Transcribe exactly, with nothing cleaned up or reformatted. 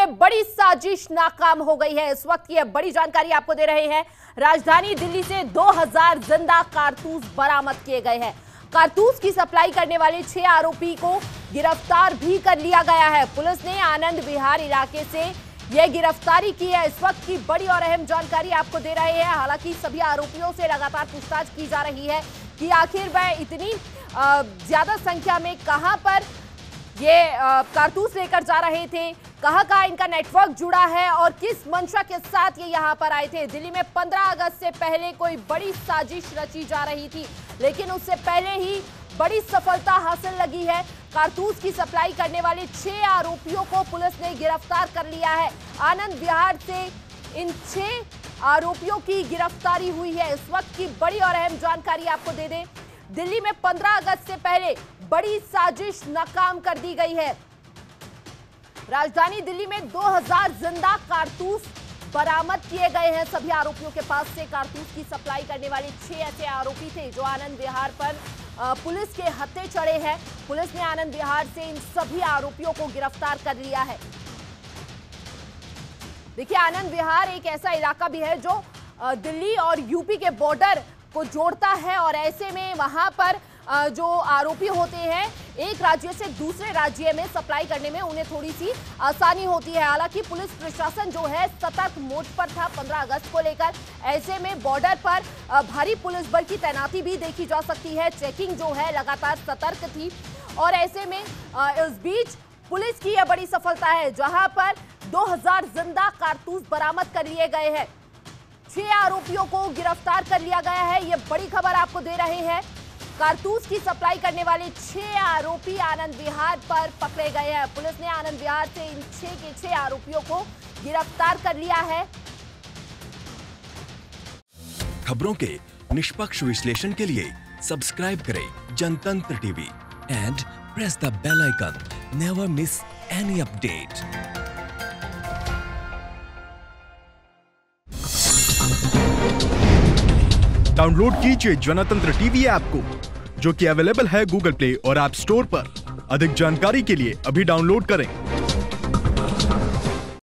बड़ी साजिश नाकाम हो गई है। इस वक्त की बड़ी जानकारी आपको दे रहे हैं। राजधानी दिल्ली से दो हज़ार जिंदा कारतूस बरामद किए गए हैं। कारतूस की सप्लाई करने वाले छह आरोपी को गिरफ्तार भी कर लिया गया है। पुलिस ने आनंद विहार इलाके से यह गिरफ्तारी की है। इस वक्त की बड़ी और अहम जानकारी आपको दे रहे हैं। हालांकि सभी आरोपियों से लगातार पूछताछ की जा रही है कि आखिर वह इतनी ज्यादा संख्या में कहां पर ये कारतूस लेकर जा रहे थे, कहां कहां इनका नेटवर्क जुड़ा है और किस मंशा के साथ ये यहां पर आए थे। दिल्ली में पंद्रह अगस्त से पहले कोई बड़ी साजिश रची जा रही थी, लेकिन उससे पहले ही बड़ी सफलता हासिल लगी है। कारतूस की सप्लाई करने वाले छह आरोपियों को पुलिस ने गिरफ्तार कर लिया है। आनंद विहार से इन छह आरोपियों की गिरफ्तारी हुई है। इस वक्त की बड़ी और अहम जानकारी आपको दे दें, दिल्ली में पंद्रह अगस्त से पहले बड़ी साजिश नाकाम कर दी गई है। राजधानी दिल्ली में दो हज़ार जिंदा कारतूस बरामद किए गए हैं। सभी आरोपियों के पास से कारतूस की सप्लाई करने वाले छह ऐसे आरोपी थे जो आनंद विहार पर पुलिस के हत्थे चढ़े हैं। पुलिस ने आनंद विहार से इन सभी आरोपियों को गिरफ्तार कर लिया है। देखिए, आनंद विहार एक ऐसा इलाका भी है जो दिल्ली और यूपी के बॉर्डर को जोड़ता है और ऐसे में वहां पर जो आरोपी होते हैं एक राज्य से दूसरे राज्य में सप्लाई करने में उन्हें थोड़ी सी आसानी होती है। हालांकि पुलिस प्रशासन जो है सतर्क मोड पर था पंद्रह अगस्त को लेकर। ऐसे में बॉर्डर पर भारी पुलिस बल की तैनाती भी देखी जा सकती है। चेकिंग जो है लगातार सतर्क थी और ऐसे में इस बीच पुलिस की यह बड़ी सफलता है जहां पर दो हज़ार जिंदा कारतूस बरामद कर लिए गए हैं। छह आरोपियों को गिरफ्तार कर लिया गया है। यह बड़ी खबर आपको दे रहे हैं। कारतूस की सप्लाई करने वाले छह आरोपी आनंद विहार पर पकड़े गए हैं। पुलिस ने आनंद विहार से इन छह के छह आरोपियों को गिरफ्तार कर लिया है। खबरों के निष्पक्ष विश्लेषण के लिए सब्सक्राइब करें Jantantra TV and press the bell icon. Never miss any update. Download कीजिए जनतंत्र टीवी ऐप को, जो कि अवेलेबल है गूगल प्ले और ऐप स्टोर पर। अधिक जानकारी के लिए अभी डाउनलोड करें।